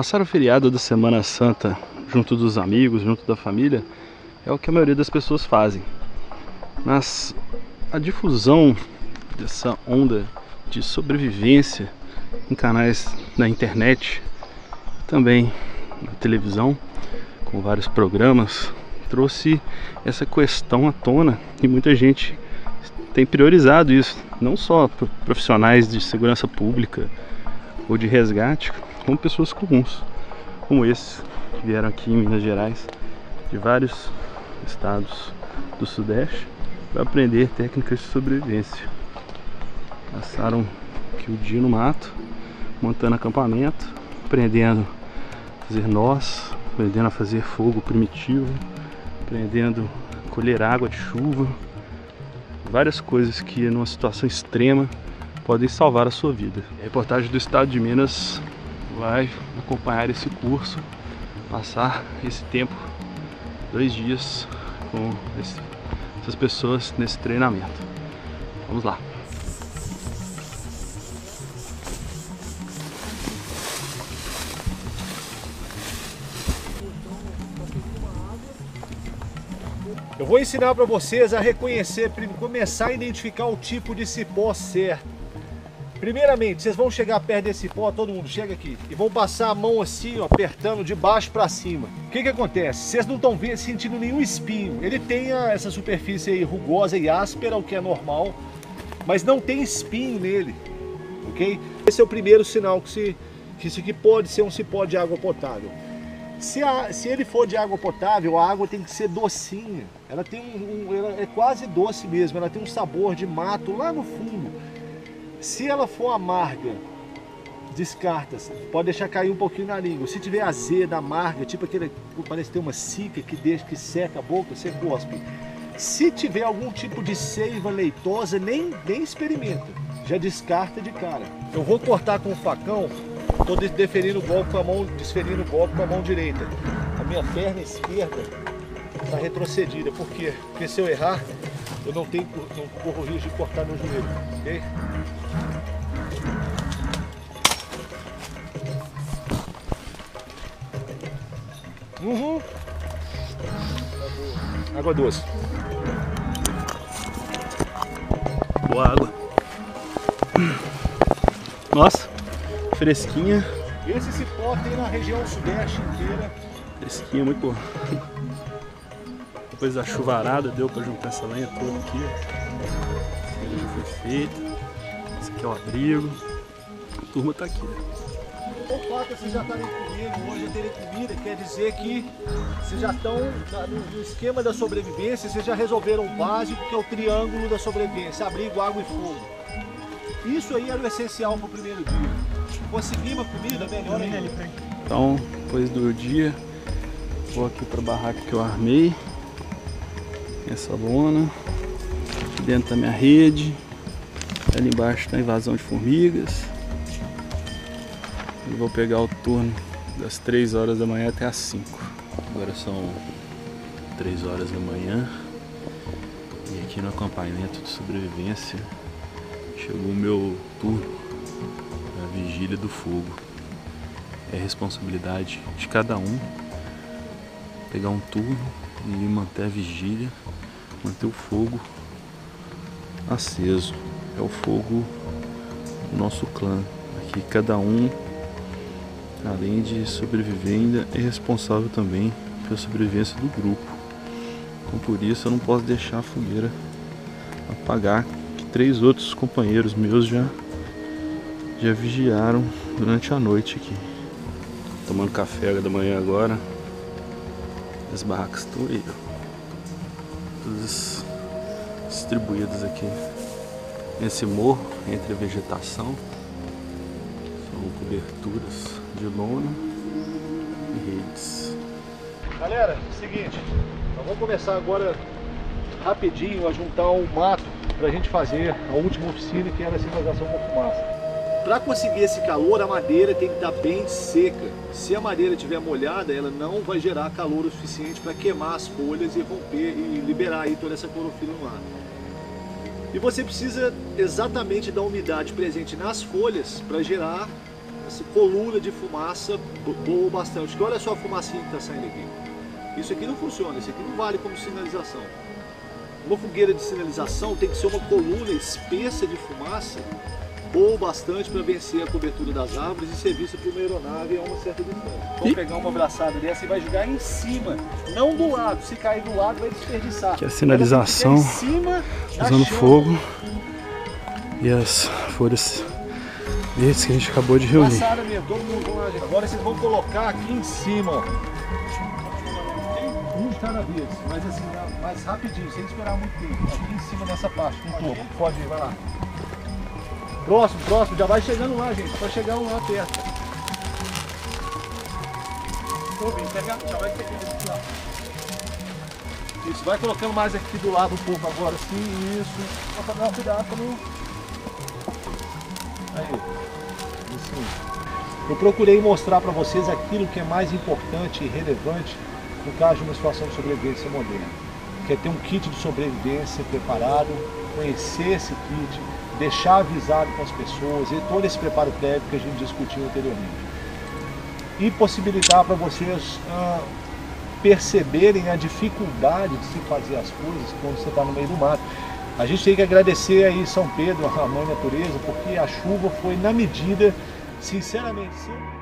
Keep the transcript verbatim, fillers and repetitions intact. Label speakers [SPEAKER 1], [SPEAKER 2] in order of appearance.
[SPEAKER 1] Passar o feriado da Semana Santa junto dos amigos, junto da família, é o que a maioria das pessoas fazem. Mas a difusão dessa onda de sobrevivência em canais na internet, também na televisão, com vários programas, trouxe essa questão à tona e muita gente tem priorizado isso, não só profissionais de segurança pública ou de resgate, como pessoas comuns, como esses que vieram aqui em Minas Gerais, de vários estados do Sudeste, para aprender técnicas de sobrevivência. Passaram aqui o dia no mato, montando acampamento, aprendendo a fazer nós, aprendendo a fazer fogo primitivo, aprendendo a colher água de chuva, várias coisas que numa situação extrema podem salvar a sua vida. A reportagem do Estado de Minas vai acompanhar esse curso, passar esse tempo, dois dias, com esse, essas pessoas nesse treinamento. Vamos lá!
[SPEAKER 2] Eu vou ensinar para vocês a reconhecer, começar a identificar o tipo de cipó certo. Primeiramente, vocês vão chegar perto desse cipó, todo mundo chega aqui, e vão passar a mão assim, ó, apertando de baixo para cima. O que que acontece? Vocês não estão sentindo nenhum espinho. Ele tem a, essa superfície aí rugosa e áspera, o que é normal, mas não tem espinho nele, ok? Esse é o primeiro sinal que, se, que isso aqui pode ser um cipó de água potável. Se, a, se ele for de água potável, a água tem que ser docinha. Ela tem um, um, ela é quase doce mesmo, ela tem um sabor de mato lá no fundo. Se ela for amarga, descarta, pode deixar cair um pouquinho na língua. Se tiver azeda, amarga, tipo aquele, parece ter uma cica que deixa, que seca a boca, você cospe. Se tiver algum tipo de seiva leitosa, nem, nem experimenta, já descarta de cara. Eu vou cortar com o facão. Estou deferindo o golpe com a mão, desferindo o golpe com a mão direita. A minha perna esquerda está retrocedida. Por quê? Porque se eu errar, eu não tenho, não corro o risco de cortar meu joelho. Ok? Uhum. Água doce.
[SPEAKER 1] Boa água. Nossa, fresquinha.
[SPEAKER 2] Esse cipó tem na região sudeste inteira.
[SPEAKER 1] Fresquinha, muito boa. Depois da chuvarada deu para juntar essa lenha toda aqui. Ó. Já foi feita. Esse aqui é o abrigo. A turma tá aqui.
[SPEAKER 2] O fato de vocês já estarem comigo, hoje já terem comida, quer dizer que vocês já estão no esquema da sobrevivência, vocês já resolveram o básico, que é o triângulo da sobrevivência: abrigo, água e fogo. Isso aí era o essencial para o primeiro dia. Conseguir uma comida, melhor ainda.
[SPEAKER 1] Então, depois do dia, vou aqui para a barraca que eu armei. Essa lona. Aqui dentro tá minha rede. Ali embaixo está a invasão de formigas. E vou pegar o turno das três horas da manhã até as cinco. Agora são três horas da manhã. E aqui no acampamento de sobrevivência chegou o meu turno, a vigília do fogo. É responsabilidade de cada um pegar um turno e manter a vigília, manter o fogo aceso. É o fogo do nosso clã. Aqui cada um, além de sobreviver, ainda é responsável também pela sobrevivência do grupo. Então por isso eu não posso deixar a fogueira apagar. Três outros companheiros meus já já vigiaram durante a noite aqui. Tomando café da manhã agora. As barracas estão aí, ó. Todas distribuídas aqui nesse morro, entre a vegetação. São coberturas de lona e redes.
[SPEAKER 2] Galera, é o seguinte, nós vamos começar agora rapidinho a juntar o mato para a gente fazer a última oficina, que era a sinalização com fumaça. Para conseguir esse calor, a madeira tem que estar bem seca. Se a madeira estiver molhada, ela não vai gerar calor o suficiente para queimar as folhas e romper e liberar aí toda essa clorofila no ar. E você precisa exatamente da umidade presente nas folhas para gerar essa coluna de fumaça boa bastante. Porque olha só a fumacinha que está saindo aqui. Isso aqui não funciona, isso aqui não vale como sinalização. Uma fogueira de sinalização tem que ser uma coluna espessa de fumaça boa bastante para vencer a cobertura das árvores e ser vista por uma aeronave a uma certa distância. Vamos pegar uma braçada dessa e vai jogar em cima, não do lado. Se cair do lado vai desperdiçar.
[SPEAKER 1] Aqui é a sinalização,
[SPEAKER 2] em cima
[SPEAKER 1] usando fogo e as folhas verdes que a gente acabou de reunir.
[SPEAKER 2] Braçada mesmo, todo mundo lá, gente. Agora vocês vão colocar aqui em cima, ó. Um de cada vez, mas assim, mais rapidinho, sem esperar muito tempo. Aqui em cima dessa parte, com tudo. Pode ir, vai lá. Próximo, próximo, já vai chegando lá, gente. Vai chegar um lá perto. Já vai pegar. Isso, vai colocando mais aqui do lado um pouco agora, assim, isso. Só pra dar cuidado pra não. Aí. Isso. Eu procurei mostrar para vocês aquilo que é mais importante e relevante no caso de uma situação de sobrevivência moderna, que é ter um kit de sobrevivência preparado, conhecer esse kit, deixar avisado com as pessoas e todo esse preparo prévio que a gente discutiu anteriormente. E possibilitar para vocês ah, perceberem a dificuldade de se fazer as coisas quando você está no meio do mato. A gente tem que agradecer aí São Pedro, a mãe natureza, porque a chuva foi na medida, sinceramente, sim.